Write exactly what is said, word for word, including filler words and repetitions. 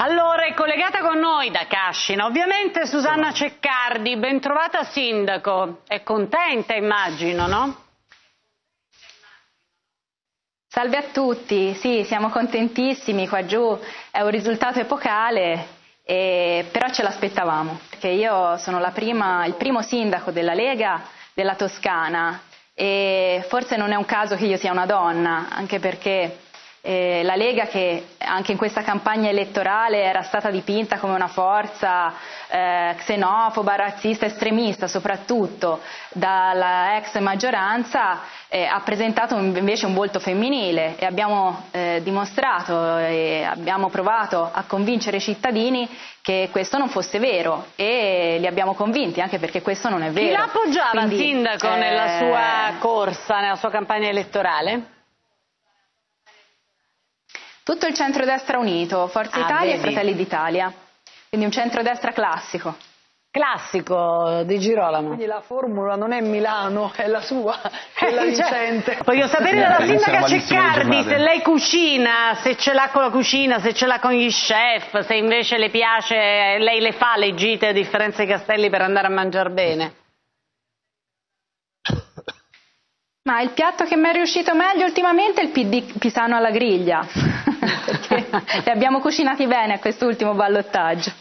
Allora, è collegata con noi da Cascina, ovviamente Susanna Ceccardi, ben trovata sindaco, è contenta immagino, no? Salve a tutti, sì, siamo contentissimi, qua giù è un risultato epocale, eh, però ce l'aspettavamo, perché io sono la prima, il primo sindaco della Lega della Toscana e forse non è un caso che io sia una donna, anche perché Eh, la Lega, che anche in questa campagna elettorale era stata dipinta come una forza eh, xenofoba, razzista, estremista soprattutto dalla ex maggioranza, eh, ha presentato invece un volto femminile e abbiamo eh, dimostrato e abbiamo provato a convincere i cittadini che questo non fosse vero e li abbiamo convinti, anche perché questo non è vero. Chi la appoggiava, Quindi, sindaco, eh... nella sua corsa, nella sua campagna elettorale? Tutto il centrodestra unito, Forza Ah, Italia vedi. e Fratelli d'Italia, quindi un centrodestra classico. Classico, Di Girolamo. Quindi la formula non è Milano, è la sua, quella vincente. Voglio sapere dalla sindaca Ceccardi se lei cucina, se ce l'ha con la cucina, se ce l'ha con gli chef, se invece le piace, lei le fa le gite a differenza di Castelli per andare a mangiare bene. Ma il piatto che mi è riuscito meglio ultimamente è il P D pisano alla griglia, perché li abbiamo cucinati bene a quest'ultimo ballottaggio.